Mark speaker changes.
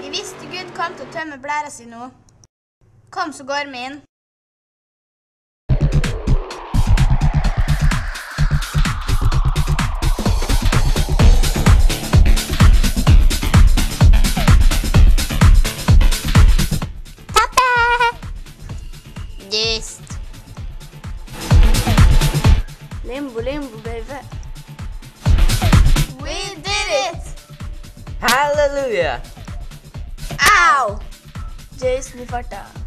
Speaker 1: Vi visste Gud kom til å tømme blæra si nå. Kom, så går vi inn. Just.
Speaker 2: Limbo, limbo, baby.
Speaker 1: We did it!
Speaker 3: Hallelujah!
Speaker 1: Ow!
Speaker 2: Jason i farta.